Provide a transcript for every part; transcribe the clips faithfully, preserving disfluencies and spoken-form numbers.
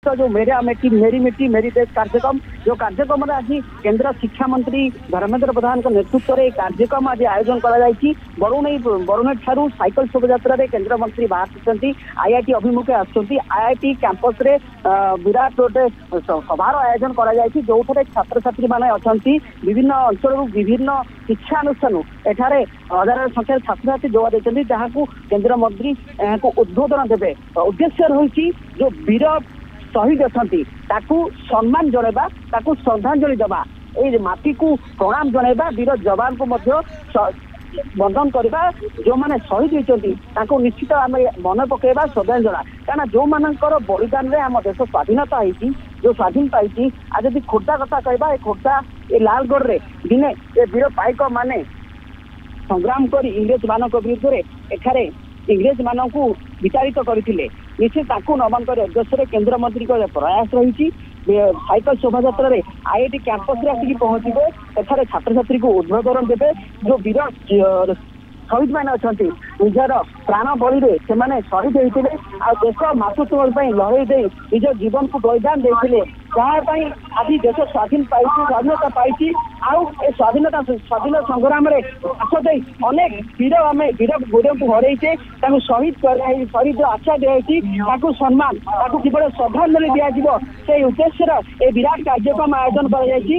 वर्ष जो मेरा मेटी मेरी मिट्टी मेरी देश कार्यक्रम जो कार्यक्रम में आज केंद्र शिक्षा मंत्री धर्मेंद्र प्रधान नेतृत्व में कार्यक्रम आज आयोजन कर बरुणई बरुणई ठारू साइकिल शोभायात्रा केंद्र मंत्री बाहर आईआईटी अभिमुखे आसुँच आईआईटी कैंपस रे विराट गोटे सभार आयोजन कर जो छात्र छात्री मैंने अच्छा विभिन्न अंचल विभिन्न शिक्षानुष्ठान एठारे हजार संख्यार छात्र छात्री जोगा देते जहाँ को केंद्र मंत्री उद्बोधन देवे उद्देश्य रही जो वीर शहीद अच्छा सम्मान जनवा श्रद्धांजलि देवा ये माटी को प्रणाम जनवा वीर जवान को बंधन करवा जो मैंने शहीद होती निश्चित आम मन पकेबा श्रद्धांजलि क्या जो मानकर बलिदान में आम देश स्वाधीनता होती जो स्वाधीन पाई आज जब खोर्धा कथा कहवा ये खोर्धा ये लालगढ़ रे दिने ये वीर पाइक माने संग्राम कर इंग्रेज मान विरुद्ध एठारे इंग्रेज मान को विताड़ित करते निश्चित नमन कर उद्देश्य केंद्र मंत्री प्रयास रही साइकिल शोभायात्रा आईआईटी कैंपस रे आसिक पहुंचे एठारे छात्र छात्री को उद्बोधन देवे जो वीर शहीद मैंने अच्छा निजर प्राण बलि से शहीद होते देश मातृत्व लड़े दे निज जीवन को बलिदान देते जहाँपाई आज देश स्वाधीन पाई स्वाधीनता पाई आउ स्वाधीनता स्वाधीन संग्राम अनेक वीर आम वीर वीर को हरइचे शहीद कर शहीद आशा दिखाई सम्मान किभली श्रद्धांजलि दिज्व से उद्देश्य ये विराट कार्यक्रम आयोजन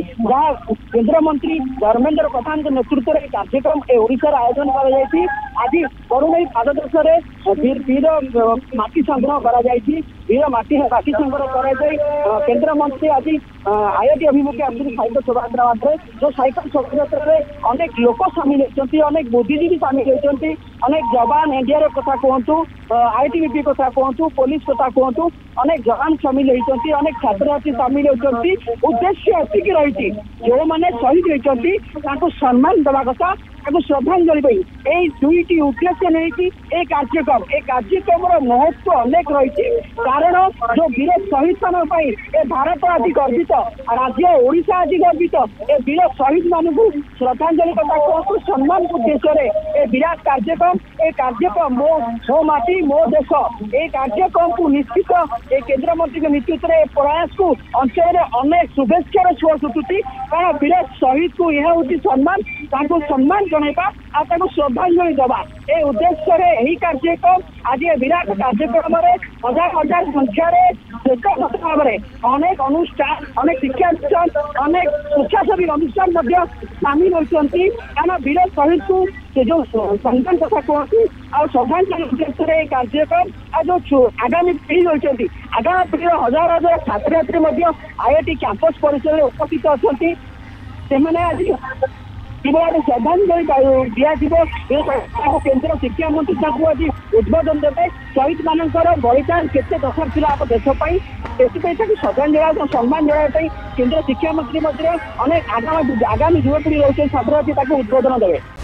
कर केंद्र मंत्री धर्मेंद्र प्रधान के नेतृत्व में कार्यक्रम ए ओडिशा आयोजन कर आज बरुणई पाददेश वीर माटी संग्रह कर वीर माटी माटी संग्रह कर केंद्र मंत्री आज आईआईटी अभिमुखे आसुँच साइकिल शोभायात्रा मात्रे जो साइकिल शोभायात्रा अनेक लोक सामिल होती अनेक बुद्धिजीवी सामिल होती अनेक जवान एनडीआरएफ कथा कहतु आईटीबीपी कथा कहतु पुलिस कथा कहतु अनेक जवान सामिल होती अनेक छात्र छात्री सामिल होती उद्देश्य एतिक रही जो मैंने शहीद होती सम्मान देवा कथा श्रद्धांजलि यही दुईटी उद्देश्य नहीं कार्यक्रम ए कार्यक्रम महत्व अनेक रही कारण जो वीर शहीद मान ए भारत आज गर्वित राज्य ओडिशा आज गर्वित ए वीर शहीद मान श्रद्धांजलि कथा कहतु सम्मान उद्देश्य ए विराट कार्यक्रम ए कार्यक्रम मो मो माटी मो देश ए कार्यक्रम को निश्चित ए केंद्र मंत्री के नेतृत्व में प्रयास को अंचल अनेक शुभेच्छार सुर सुटुची कारण वीर शहीद को यह हूँ सम्मान सम्मान जनवा श्रद्धांजलि देवा ए उद्देश्य यही कार्यक्रम आज विराट कार्यक्रम हजार हजार संख्यार भाव अनेक अनुष्ठान अनेक शिक्षानुष्ठान अनेक स्वेच्छासेवी अनुष्ठान सामिल होती कारण वीर शहीद को से जो संगठन कथा कहती आ श्रद्धांजलि उद्देश्य कार्यक्रम आ जो आगामी पीढ़ी रही आगामी पीढ़ी हजार हजार छात्र छात्री आईआईटी कैंपस परिसर में उपस्थित अच्छा से आज किभली श्रद्धांजलि दिज्व केंद्र शिक्षा मंत्री आज उद्बोधन देते शहीद मानकर बलिदान केते दरकार थिला आप देशपाई श्रद्धांजलि सम्मान देवाई केंद्र शिक्षा मंत्री अनेक आगामी आगामी युवपीढ़ी रही छात्र छात्री उद्बोधन देवे।